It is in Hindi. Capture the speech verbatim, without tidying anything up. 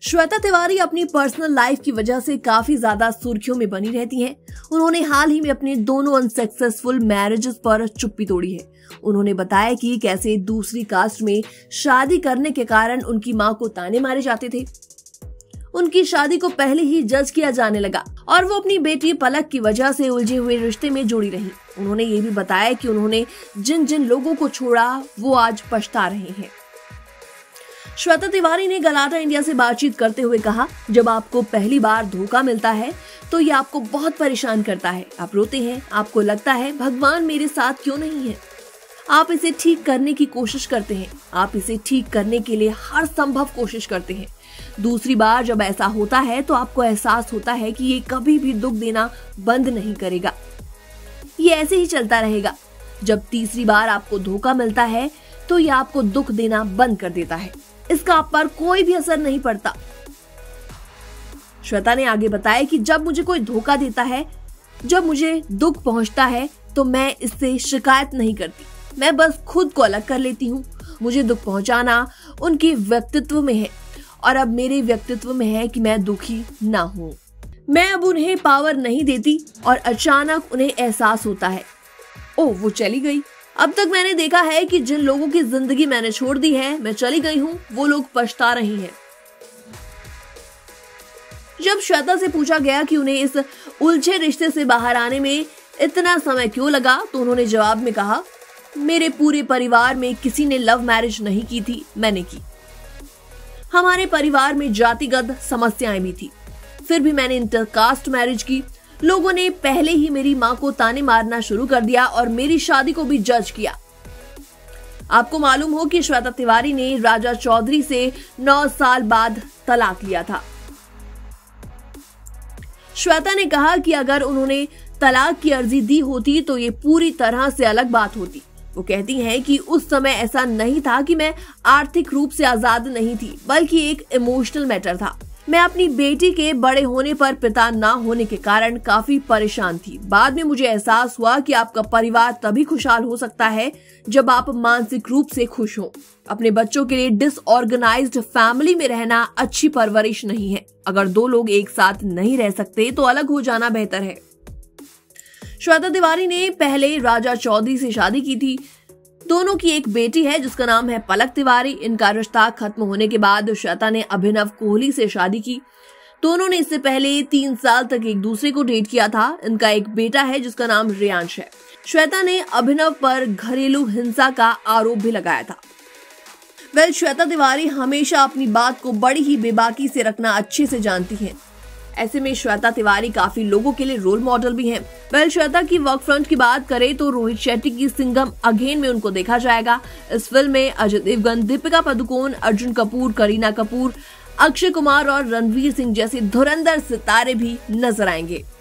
श्वेता तिवारी अपनी पर्सनल लाइफ की वजह से काफी ज्यादा सुर्खियों में बनी रहती हैं। उन्होंने हाल ही में अपने दोनों अनसक्सेसफुल मैरिजेस पर चुप्पी तोड़ी है। उन्होंने बताया कि कैसे दूसरी कास्ट में शादी करने के कारण उनकी मां को ताने मारे जाते थे। उनकी शादी को पहले ही जज किया जाने लगा और वो अपनी बेटी पलक की वजह से उलझे हुए रिश्ते में जुड़ी रही। उन्होंने ये भी बताया कि उन्होंने जिन जिन लोगों को छोड़ा वो आज पछता रहे हैं। श्वेता तिवारी ने गलाटा इंडिया से बातचीत करते हुए कहा, जब आपको पहली बार धोखा मिलता है तो ये आपको बहुत परेशान करता है। आप रोते हैं, आपको लगता है भगवान मेरे साथ क्यों नहीं है। आप इसे ठीक करने की कोशिश करते हैं, आप इसे ठीक करने के लिए हर संभव कोशिश करते हैं। दूसरी बार जब ऐसा होता है तो आपको एहसास होता है कि ये कभी भी दुख देना बंद नहीं करेगा, ये ऐसे ही चलता रहेगा। जब तीसरी बार आपको धोखा मिलता है तो ये आपको दुख देना बंद कर देता है, इसका आप पर कोई भी असर नहीं पड़ता। श्वेता ने आगे बताया कि जब मुझे कोई धोखा देता है, जब मुझे दुख पहुंचता है तो मैं इससे शिकायत नहीं करती, मैं बस खुद को अलग कर लेती हूँ। मुझे दुख पहुंचाना उनके व्यक्तित्व में है और अब मेरे व्यक्तित्व में है कि मैं दुखी ना हूँ। मैं अब उन्हें पावर नहीं देती और अचानक उन्हें एहसास होता है, ओह वो चली गई। अब तक मैंने देखा है कि जिन लोगों की जिंदगी मैंने छोड़ दी है, मैं चली गई हूँ, वो लोग पछता रही हैं। जब श्वेता से पूछा गया कि उन्हें इस उलझे रिश्ते से बाहर आने में इतना समय क्यों लगा तो उन्होंने जवाब में कहा, मेरे पूरे परिवार में किसी ने लव मैरिज नहीं की थी, मैंने की। हमारे परिवार में जातिगत समस्याएं भी थी, फिर भी मैंने इंटरकास्ट मैरिज की। लोगों ने पहले ही मेरी मां को ताने मारना शुरू कर दिया और मेरी शादी को भी जज किया। आपको मालूम हो कि श्वेता तिवारी ने राजा चौधरी से नौ साल बाद तलाक लिया था। श्वेता ने कहा कि अगर उन्होंने तलाक की अर्जी दी होती तो ये पूरी तरह से अलग बात होती। वो कहती हैं कि उस समय ऐसा नहीं था कि मैं आर्थिक रूप से आजाद नहीं थी, बल्कि एक इमोशनल मैटर था। मैं अपनी बेटी के बड़े होने पर पिता ना होने के कारण काफी परेशान थी। बाद में मुझे एहसास हुआ कि आपका परिवार तभी खुशहाल हो सकता है जब आप मानसिक रूप से खुश हो। अपने बच्चों के लिए डिसऑर्गेनाइज्ड फैमिली में रहना अच्छी परवरिश नहीं है। अगर दो लोग एक साथ नहीं रह सकते तो अलग हो जाना बेहतर है। श्वेता तिवारी ने पहले राजा चौधरी से शादी की थी। दोनों की एक बेटी है जिसका नाम है पलक तिवारी। इनका रिश्ता खत्म होने के बाद श्वेता ने अभिनव कोहली से शादी की। दोनों ने इससे पहले तीन साल तक एक दूसरे को डेट किया था। इनका एक बेटा है जिसका नाम रियांश है। श्वेता ने अभिनव पर घरेलू हिंसा का आरोप भी लगाया था। वेल, श्वेता तिवारी हमेशा अपनी बात को बड़ी ही बेबाकी से रखना अच्छे से जानती हैं। ऐसे में श्वेता तिवारी काफी लोगों के लिए रोल मॉडल भी हैं। वेल, श्वेता की वर्क फ्रंट की बात करें तो रोहित शेट्टी की सिंघम अगेन में उनको देखा जाएगा। इस फिल्म में अजय देवगन, दीपिका पादुकोण, अर्जुन कपूर, करीना कपूर, अक्षय कुमार और रणवीर सिंह जैसे धुरंधर सितारे भी नजर आएंगे।